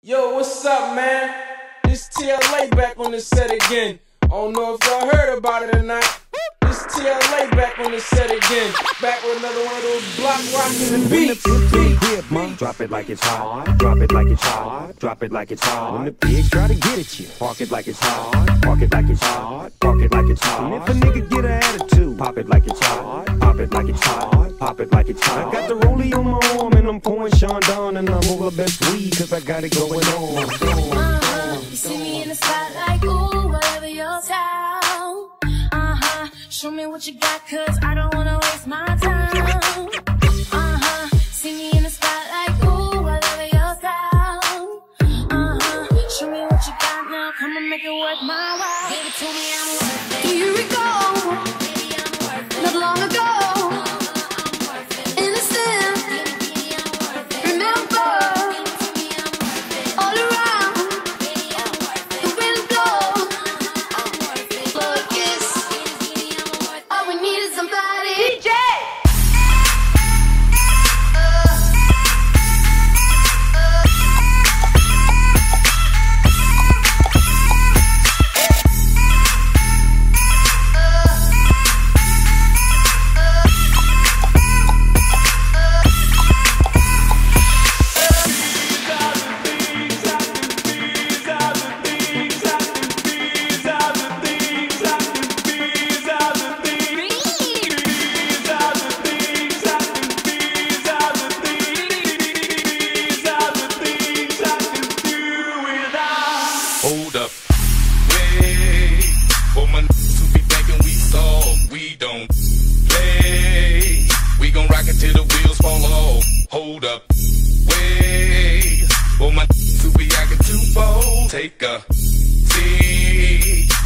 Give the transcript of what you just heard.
Yo, what's up, man? This TLA back on the set again. I don't know if y'all heard about it or not. This TLA back on the set again. Back with another one of those block rockin' beats. Drop it like it's hot. Drop it like it's hot. Drop it like it's hot. When the pigs try to get at you, park it like it's hot. Park it like it's hot. Park it like it's hot. And if a nigga get an attitude, pop it like it's hot. Pop it like it's hot. Pop it like it's hot. I got the rollie on my arm and I'm pouring Sean down and I'm over best weed cause I got it going on. You see me in the spotlight, ooh, whatever your style. Show me what you got, cause I don't wanna waste my time. See me in the spotlight, ooh, whatever your style. Show me what you got now, come and make it worth my while. Give it to me, I'm worth it. Here we go. Baby, I'm worth it. Not long ago. Hold up, wait, for my niggas who be thinking we soft, we don't play. We gon' rock it till the wheels fall off. Hold up, wait, for my niggas who be acting too bold. Take a seat,